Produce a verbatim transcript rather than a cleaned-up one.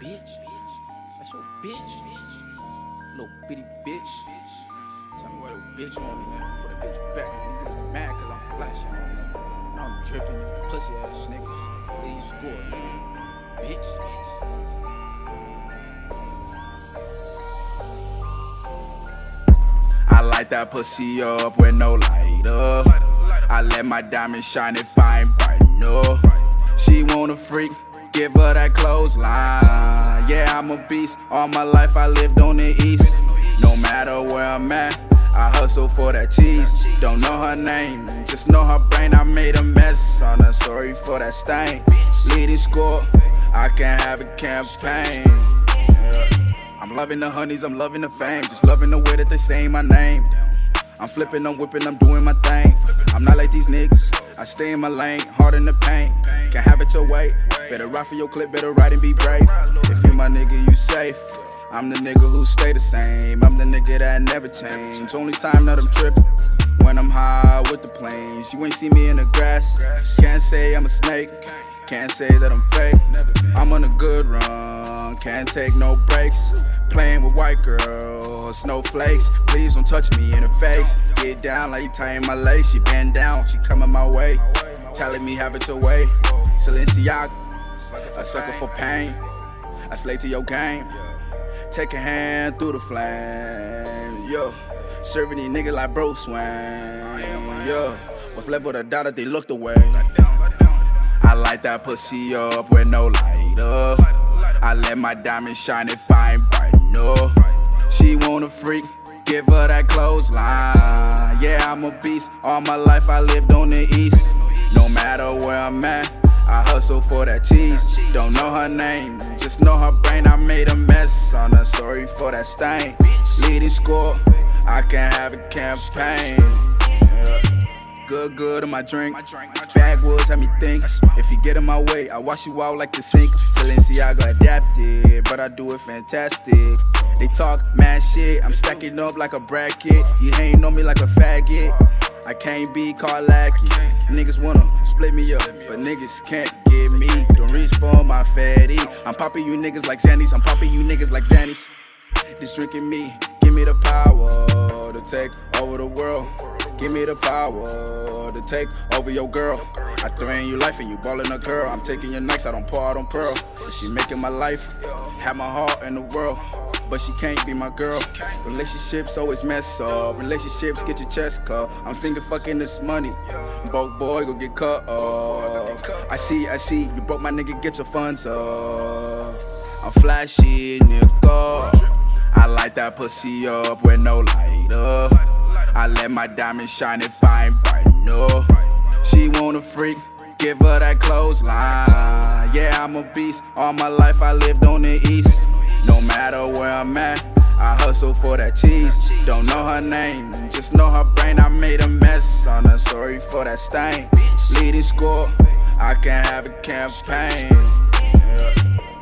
bitch. That's your bitch. Little bitty bitch. Tell me what a bitch want me, man. Put a bitch back. These niggas mad cause I'm flashing. Now I'm dripping. Pussy ass niggas. Leave score, man. Bitch. I light that pussy up with no lighter. I let my diamond shine if I ain't bright enough. She want a freak, give her that clothesline. Yeah, I'm a beast. All my life I lived on the east. No matter where I'm at, I hustle for that cheese. Don't know her name, just know her brain. I made a mess on her, sorry for that stain. Leading score, I can have a campaign. Yeah. I'm loving the honeys, I'm loving the fame. Just loving the way that they say my name. I'm flipping, I'm whipping, I'm doing my thing. I'm not like these niggas, I stay in my lane, hard in the pain. Can't have it your way, better ride for your clip, better ride and be brave. If you my nigga, you safe. I'm the nigga who stay the same, I'm the nigga that never change. Only time that I'm tripping, when I'm high with the planes. You ain't see me in the grass, can't say I'm a snake. Can't say that I'm fake, I'm on a good run, can't take no breaks. Playing with white girls, snowflakes, please don't touch me in the face. Get down like you tying my lace, she bend down, she coming my way. Telling me have it your way, Cillenciaga, a sucker for pain. I slay to your game, take a hand through the flame. Yo, serving these niggas like bro swing. Yo, what's left with a dollar, they looked away. I light that pussy up with no lighter. I let my diamond shine if I ain't bright enough. She want a freak, give her that clothesline. Yeah, I'm a beast. All my life I lived on the east. No matter where I'm at, I hustle for that cheese. Don't know her name, just know her brain. I made a mess on her, sorry for that stain. Leading score, I can have a campaign. Yeah. Good, good in my drink. Backwoods had me think. If you get in my way, I wash you out like the sink. Cillenciaga adapted, but I do it fantastic. They talk mad shit, I'm stacking up like a bracket. You hating on me like a faggot. I can't be called lackey. Niggas wanna split me up, but niggas can't get me. Don't reach for my fatty. I'm popping you niggas like Xannies. I'm popping you niggas like Xannies. This drinking me, give me the power to take over the world. Give me the power to take over your girl. I threaten you life and you ballin' a girl. I'm taking your nights, I don't pour out on pearl. But she making my life, have my heart in the world. But she can't be my girl. Relationships always mess up. Relationships get your chest cut. I'm finger fucking this money. Broke boy, go get cut up. I see, I see, you broke my nigga, get your funds up. I'm flashy, nigga. I light that pussy up with no lighter. I let my diamond shine if I ain't bright enough. She want a freak, give her that clothesline. Yeah, I'm a beast. All my life I lived on the east. No matter where I'm at, I hustle for that cheese. Don't know her name, just know her brain. I made a mess on her, sorry for that stain. Leading score, I can have a campaign. Yeah.